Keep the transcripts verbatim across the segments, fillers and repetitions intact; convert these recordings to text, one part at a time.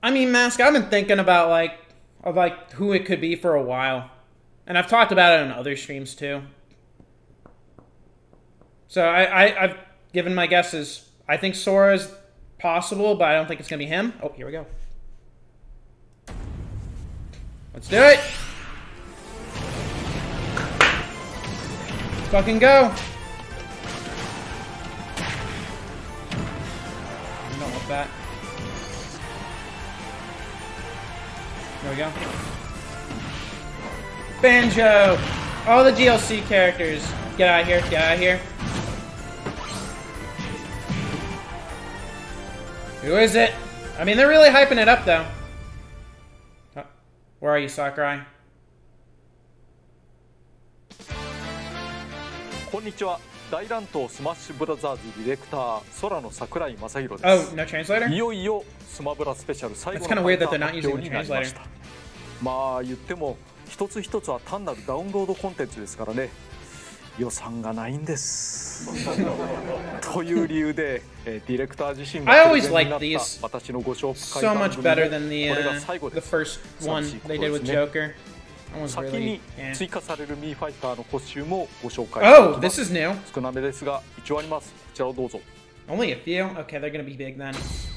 I mean, Mask, I've been thinking about, like, of, like, who it could be for a while. And I've talked about it on other streams, too. So I, I, I've given my guesses. I think Sora's possible, but I don't think it's going to be him. Oh, here we go. Let's do it! Let's fucking go! I don't want that. There we go. Banjo! All the D L C characters. Get out of here, get out of here. Who is it? I mean, they're really hyping it up, though. Oh, where are you, Sakurai? Konnichiwa. 大乱闘スマッシュブラザーズディレクター空野桜井正宏です。 Oh, no translator? いよいよスマブラスペシャル最後の That's kind of weird that they're not 発 using 表 the になりま translator. した。まあ言っても一つ一つは単なるダウンロードコンテンツですからね。予算がないんです。という理由でディレクター自身が I always liked these 私のご紹介 so 番 much 組 better で than the これが uh, 最後 the です。 first one they did with Joker. That one's 先 really に yeah. 追加されるミーファイターのコスチュームをご紹介 Oh, this is new. 少なめですが一応あります。こちらをどうぞ。 Only a few? Okay, they're gonna be big then.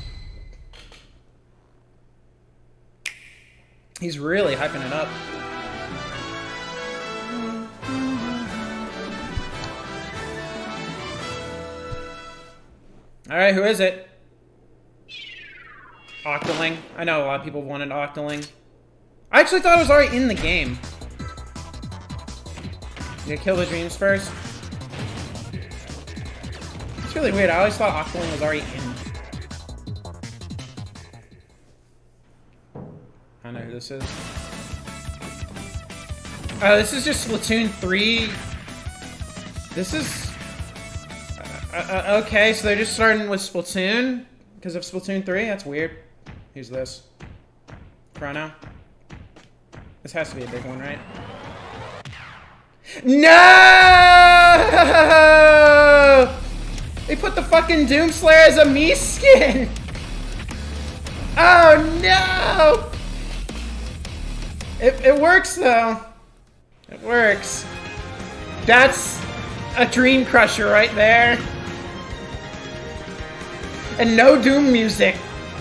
He's really hyping it up. Alright, who is it? Octoling. I know a lot of people wanted Octoling. I actually thought it was already in the game. You kill the dreams first? It's really weird. I always thought Octoling was already in. I don't know who this is. Oh, this is just Splatoon three. This is... Uh, uh, okay, so they're just starting with Splatoon because of Splatoon three? That's weird. Who's this? Chrono? This has to be a big one, right? No! They put the fucking Doomslayer as a Mii skin! Oh no! It, it works though. It works. That's a Dream Crusher right there. And no Doom music.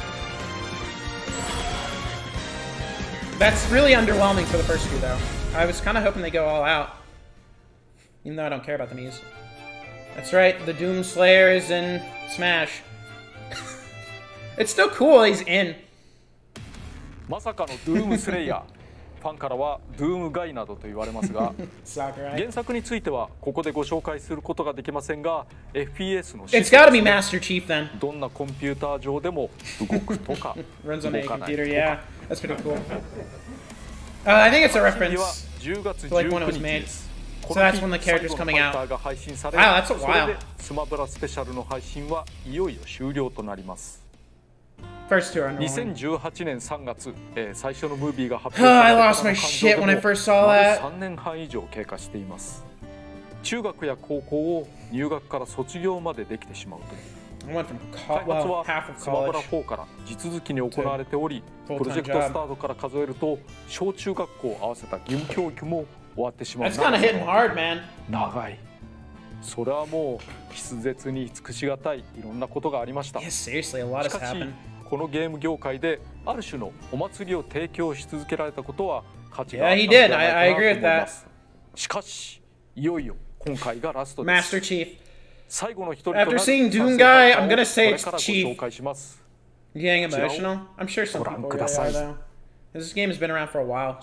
That's really underwhelming for the first two, though. I was kind of hoping they go all out. Even though I don't care about the Mii's. That's right, the Doom Slayer is in Smash. It's still cool he's in. まさかの Doom Slayer ファンからは Doom ガイなどと言われますが原作についてはここでご紹介することができませんが エフピーエス の It's gotta be Master Chief then. どんなコンピューター上でも動くとか Runs 動 on a かないと computer, か yeah. That's pretty cool. Uh, I think it's a 次は reference じゅうがつ to like when it 19 was 日 made. です So that's when the character's coming out. 最後のファイターが配信され Wow, that's a それ while. でスマブラスペシャルの配信はいよいよ終了となります First two are に normal. せんじゅうはちねんさんがつ、えー、最初のムービーが発 Oh, 表さ I れた lost から my の shit 感 when I 情で first も saw 丸 that. さんねんはん以上経過しています中学や高校を入学から卒業までできてしまうという I went from 開 co 発 well, は half of スマブラ college. フォーから地続きに行われておりプ full-time ロジェクトスタートから数えると小中学校を合わせた義務教育も終わってしまう That's kind of hitting hard, man. 長いそれはもう筆舌に尽くしがたいいろんなことがありました Yeah, seriously, a lot し has かし happened. このゲーム業界である種のお祭りを提供し続けられたことは価値があ Yeah, った he ので did. は I, な I いか agree な with と思いま that. すしかしいよいよ今回がラストです Master Chief. 最後の一人となる After seeing 完 Doom 成 Guy, 作 I'm 家を gonna say これ it's からご Chief. 紹介します You getting emotional? I'm sure some ご覧 people くだ really さ are, い though. This game has been around for a while.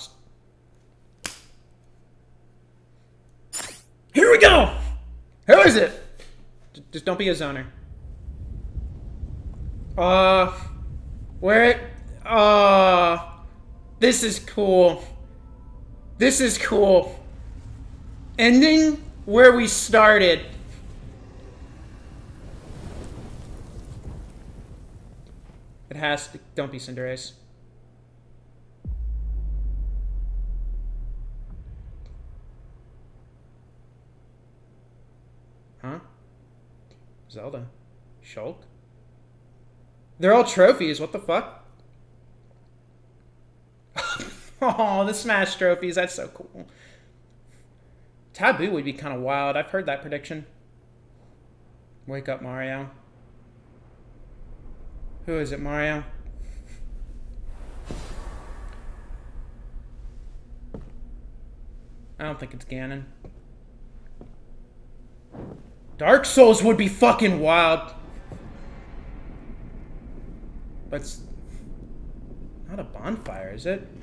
Here we go! Who is it? J- Just don't be a zoner. Uh... Where... Uh... This is cool. This is cool. Ending where we started. It has to... Don't be Cinderace. Huh? Zelda. Shulk? They're all trophies, what the fuck? Oh, the Smash trophies. That's so cool. Taboo would be kind of wild. I've heard that prediction. Wake up, Mario. Who is it, Mario? I don't think it's Ganon. Dark Souls would be fucking wild. But it's not a bonfire, is it?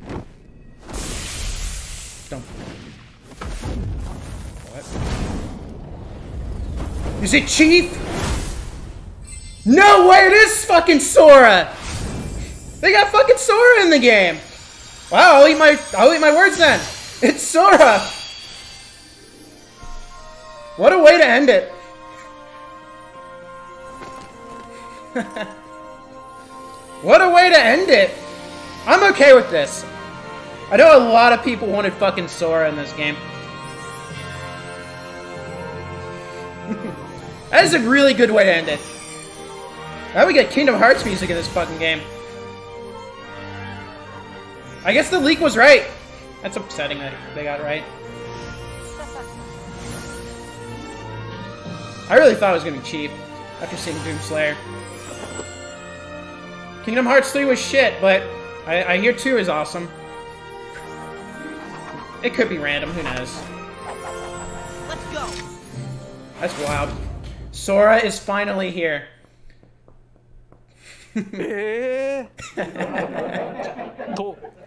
Don't. What? Is it Chief? No way, it is fucking Sora! They got fucking Sora in the game! Wow, I'll eat my I'll eat my words then. It's Sora! What a way to end it. What a way to end it. I'm okay with this. I know a lot of people wanted fucking Sora in this game. That is a really good way to end it. Now we get Kingdom Hearts music in this fucking game. I guess the leak was right. That's upsetting that they got it right. I really thought it was gonna be cheap after seeing Doomslayer. Kingdom Hearts three was shit, but I, I hear two is awesome. It could be random, who knows? Let's go. That's wild. Sora is finally here. えー、と